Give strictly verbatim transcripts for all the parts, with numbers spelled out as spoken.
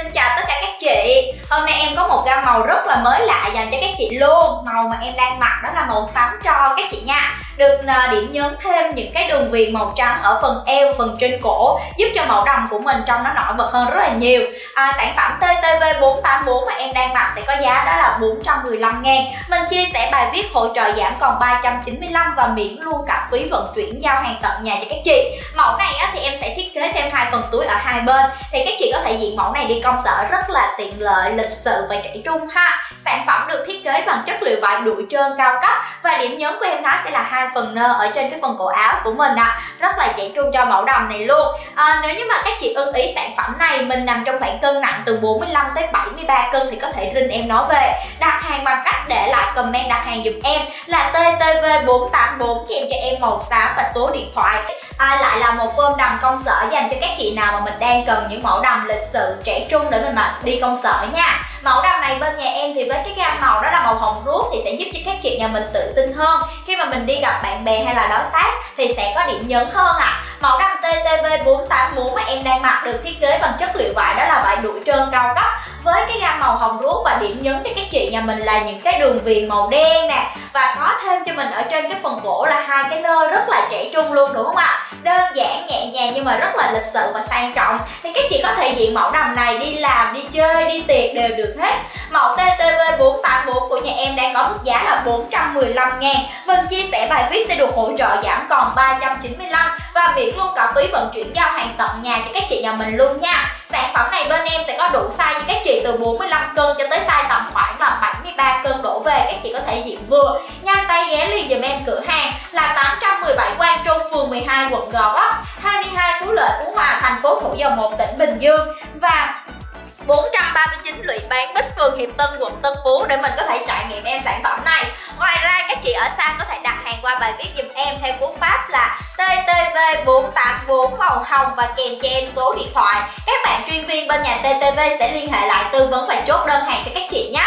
Xin chào tất cả các chị. Hôm nay em có một gam màu rất là mới lạ dành cho các chị luôn. Màu mà em đang mặc đó là màu xám cho các chị nha. Được điểm nhấn thêm những cái đường viền màu trắng ở phần eo, phần trên cổ, giúp cho mẫu đầm của mình trông nó nổi bật hơn rất là nhiều. à, Sản phẩm T T V bốn tám bốn mà em đang mặc sẽ có giá đó là bốn trăm mười lăm ngàn. Mình chia sẻ bài viết hỗ trợ giảm còn ba trăm chín mươi lăm và miễn luôn cả phí vận chuyển giao hàng tận nhà cho các chị. Mẫu này á, thì em sẽ thiết kế thêm hai phần túi ở hai bên, thì các chị có thể diện mẫu này đi công sở rất là tiện lợi, lịch sự và trẻ trung ha. Sản phẩm được thiết kế bằng chất liệu vải đuổi trơn cao cấp và điểm nhấn của em nó sẽ là hai phần nơ ở trên cái phần cổ áo của mình ạ. À. Rất là trẻ trung cho mẫu đầm này luôn. À, nếu như mà các chị ưng ý sản phẩm này, mình nằm trong khoảng cân nặng từ bốn mươi lăm tới bảy mươi ba cân thì có thể rinh em nó về. Đặt hàng bằng cách để lại comment đặt hàng giùm em là T T V bốn tám bốn kèm cho em màu xám và số điện thoại. À, lại là một form đầm công sở dành cho các chị nào mà mình đang cần những mẫu đầm lịch sự trẻ trung để mình mặc đi công sở nha. Mẫu đầm này bên nhà em thì với cái gam màu đó là màu hồng ruốc thì sẽ giúp cho các chị nhà mình tự tin hơn khi mà mình đi gặp bạn bè hay là đối tác thì sẽ có điểm nhấn hơn ạ. À. Mẫu đầm T T V bốn tám bốn mà em đang mặc được thiết kế bằng chất liệu vải đó là vải đuổi trơn cao cấp với cái gam màu hồng ruốc và điểm nhấn cho các chị nhà mình là những cái đường viền màu đen nè, và có thêm cho mình ở trên cái phần cổ là hai cái nơ rất là trẻ trung luôn, đúng không ạ? À? Đơn giản nhẹ nhàng nhưng mà rất là lịch sự và sang trọng, thì các chị có thể diện mẫu đầm này đi làm, đi chơi, đi tiệc đều được hết. Mẫu T T V bốn tám bốn của nhà em đang có mức giá là bốn trăm mười lăm ngàn. Mình chia sẻ bài viết sẽ được hỗ trợ giảm còn ba trăm chín mươi lăm và miễn luôn cả phí vận chuyển giao hàng tận nhà cho các chị nhà mình luôn nha. Sản phẩm này bên em sẽ có đủ size cho các chị từ bốn mươi lăm cân cho tới size tầm khoảng là bảy mươi ba cân đổ về, các chị có thể diện vừa. Nhanh tay ghé liền giùm em cửa hàng là tám trăm mười bảy Quang Trung, phường mười hai, quận Gò Vấp, hai mươi hai Phú Lợi, Phú Hòa, thành phố Thủ Dầu Một, tỉnh Bình Dương và bốn trăm ba mươi chín Lụy Bán Bích, phường Hiệp Tân, quận Tân Phú để mình có thể trải nghiệm em sản phẩm này. Ngoài ra các chị ở xa có thể đặt hàng qua bài viết giùm em theo cú pháp là T T V bốn tám bốn màu hồng và kèm cho em số điện thoại. Các bạn chuyên viên bên nhà T T V sẽ liên hệ lại tư vấn và chốt đơn hàng cho các chị nhé.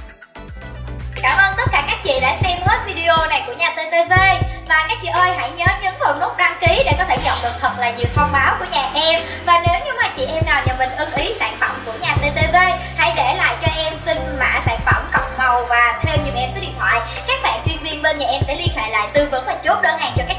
Cảm ơn tất cả các chị đã xem hết video này của nhà T T V. Và các chị ơi, hãy nhớ nhấn vào nút đăng ký để có thể nhận được thật là nhiều thông báo của nhà em. Và nếu như mà chị em nào nhà mình ưng ý sản phẩm của nhà T T V, hãy để lại cho em xin mã sản phẩm, cọc màu và thêm giùm em số điện thoại. Các bạn chuyên viên bên nhà em sẽ liên hệ lại tư vấn và chốt đơn hàng cho các